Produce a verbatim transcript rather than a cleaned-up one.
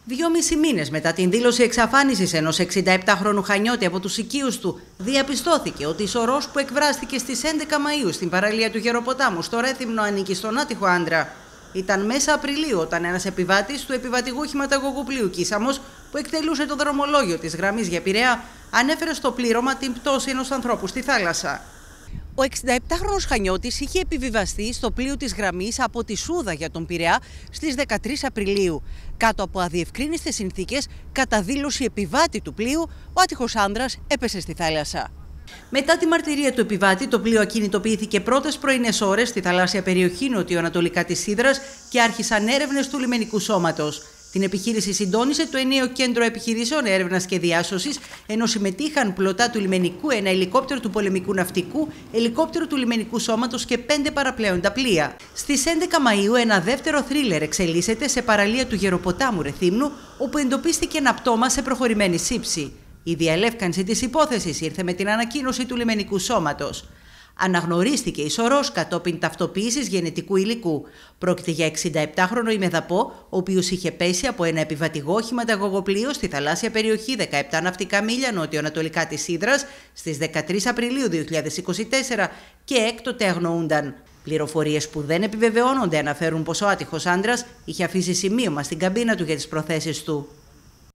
Δυόμισι μήνες μετά την δήλωση εξαφάνισης ενός εξηνταεπτάχρονου Χανιώτη από τους οικείους του, διαπιστώθηκε ότι η σωρός που εκβράστηκε στις έντεκα Μαΐου στην παραλία του Γεροποτάμου στο Ρέθυμνο ανήκει στον άτυχο άντρα. Ήταν μέσα Απριλίου όταν ένας επιβάτης του επιβατηγού χηματαγωγού πλοίου Κίσαμος, που εκτελούσε το δρομολόγιο της γραμμής για Πειραιά, ανέφερε στο πλήρωμα την πτώση ενός ανθρώπου στη θάλασσα. Ο εξηνταεπτάχρονος Χανιώτης είχε επιβιβαστεί στο πλοίο της γραμμής από τη Σούδα για τον Πειραιά στις δεκατρείς Απριλίου. Κάτω από αδιευκρίνιστες συνθήκες, κατά δήλωση επιβάτη του πλοίου, ο άτυχος άνδρας έπεσε στη θάλασσα. Μετά τη μαρτυρία του επιβάτη, το πλοίο ακινητοποιήθηκε πρώτες πρωινές ώρες στη θαλάσσια περιοχή νοτιοανατολικά της Σίδρας και άρχισαν έρευνες του λιμενικού σώματος. Την επιχείρηση συντόνισε το ενιαίο Κέντρο Επιχειρήσεων Έρευνας και Διάσωσης, ενώ συμμετείχαν πλωτά του λιμενικού, ένα ελικόπτερο του πολεμικού ναυτικού, ελικόπτερο του λιμενικού σώματος και πέντε παραπλέοντα πλοία. Στις έντεκα Μαΐου, ένα δεύτερο θρίλερ εξελίσσεται σε παραλία του Γεροποτάμου Ρεθύμνου, όπου εντοπίστηκε ένα πτώμα σε προχωρημένη σύψη. Η διαλεύκανση της υπόθεσης ήρθε με την ανακοίνωση του λιμενικού σώματος. Αναγνωρίστηκε η σωρός κατόπιν ταυτοποίησης γενετικού υλικού. Πρόκειται για εξηνταεπτάχρονο ημεδαπό, ο οποίος είχε πέσει από ένα επιβατηγό χηματαγωγό πλοίο στη θαλάσσια περιοχή δεκαεπτά ναυτικά μίλια νότιο-ανατολικά της Σίδρας στις δεκατρείς Απριλίου δύο χιλιάδες είκοσι τέσσερα και έκτοτε αγνοούνταν. Πληροφορίες που δεν επιβεβαιώνονται αναφέρουν πως ο άτυχος άντρας είχε αφήσει σημείωμα στην καμπίνα του για τις προθέσεις του.